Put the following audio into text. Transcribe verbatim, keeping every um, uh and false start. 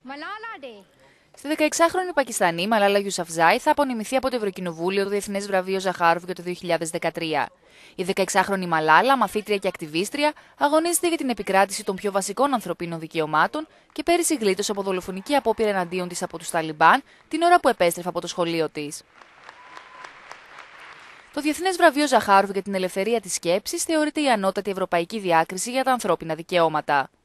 Στη δεκαεξάχρονη Πακιστανή, Μαλάλα Γιουσαφζάι, θα απονημηθεί από το Ευρωκοινοβούλιο το Διεθνές Βραβείο Ζαχάροφ για το δύο χιλιάδες δεκατρία. Η δεκαεξάχρονη Μαλάλα, μαθήτρια και ακτιβίστρια, αγωνίζεται για την επικράτηση των πιο βασικών ανθρωπίνων δικαιωμάτων και πέρυσι γλίτωσε από δολοφονική απόπειρα εναντίον της από τους Ταλιμπάν την ώρα που επέστρεφε από το σχολείο της. Το Διεθνές Βραβείο Ζαχάροφ για την ελευθερία της σκέψης θεωρείται η ανώτατη ευρωπαϊκή διάκριση για τα ανθρώπινα δικαιώματα.